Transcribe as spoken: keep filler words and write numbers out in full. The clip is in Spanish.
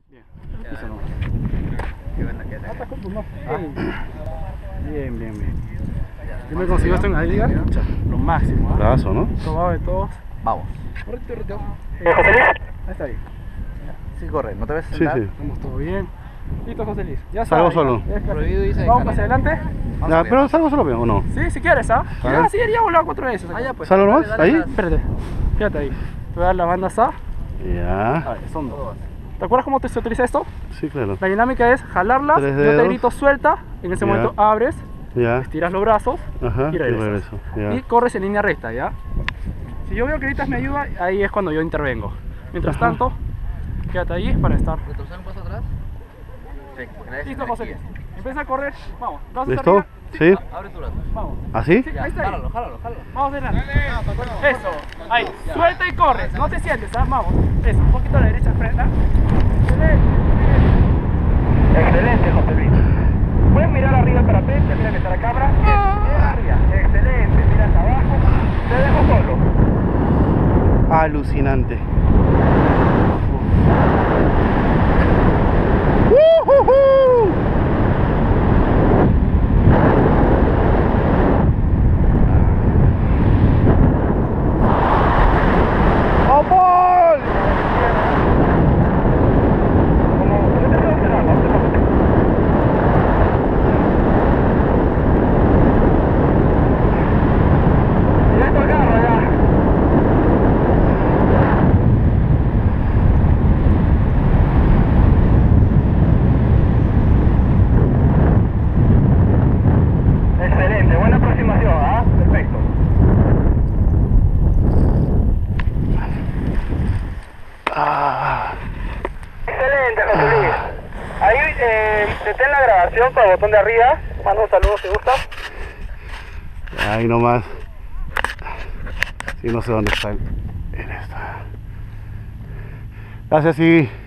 Bien. Eso no. Qué buena que te. Bien, bien, bien. Yo me consigo esto en la liga, lo máximo, ¿ah? Brazo, ¿no? Probado de todos. Vamos. Correcto, correcto. Eh, José Luis. Ahí está bien. Sí, corre, no te ves Sí, sentar. sí. Vamos todo bien. Listo, José Luis. Ya Salgo sabes, solo. ya. Ya, Prohibido dice vamos camina. hacia adelante. Vamos Ya, arriba. pero salgo solo bien, ¿o no? Sí, si quieres, ¿ah? A Ya, ver. sí, ya he volado cuatro veces. Ah, ya, pues. ¿Salgo dale, nomás? dale, ¿Ahí? dale. Espérate, fíjate ahí. Te voy a dar la banda S A. A Ya. ver, son dos. ¿Te acuerdas cómo te- se utiliza esto? Sí, claro. La dinámica es jalarlas, Tres yo te dedos. grito suelta, en ese Ya. momento abres, Ya. estiras los brazos Ajá. y Y regresas. regreso. Ya. Y corres en línea recta, ¿ya? Si yo veo que gritas me ayuda, ahí es cuando yo intervengo. Mientras Ajá. tanto, quédate ahí para estar. ¿Retroceder un paso atrás? Sí, porque nadie Listo, se José energía. Luis. Empieza a correr, vamos. ¿Brazos ¿Listo? arriba? ¿Sí? Ah, abre tu brazo. Vamos. ¿Así? Sí, Ya, ahí está. jálalo, jálalo, jálalo. Vamos adelante. Eso, ahí. Suelta y corres. No te sientes, ¿sabes? Vamos. Eso, un poquito a la derecha, frena. Excelente. Excelente, José Luis. Puedes mirar arriba el parapente, mira que está la cámara. Mira arriba. Excelente. Mira hacia abajo. Te dejo solo. Alucinante. ¡Vamos! Directo al carro ya. Excelente, buena aproximación, ¿ah? Perfecto. Ah. Excelente, José Luis. Ahí eh, detén la grabación con el botón de arriba. Manda un saludo si gusta. Ahí nomás. Sí, no sé dónde está el... En esta. Gracias, sí.